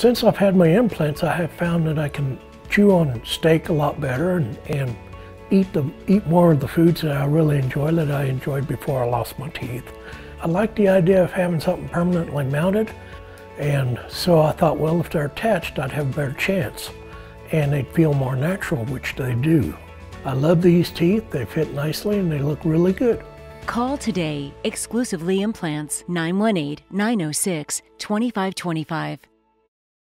Since I've had my implants, I have found that I can chew on steak a lot better and eat more of the foods that I really enjoy, that I enjoyed before I lost my teeth. I like the idea of having something permanently mounted, and so I thought, well, if they're attached, I'd have a better chance, and they'd feel more natural, which they do. I love these teeth. They fit nicely and they look really good. Call today. Exclusively Implants, 918-906-2525.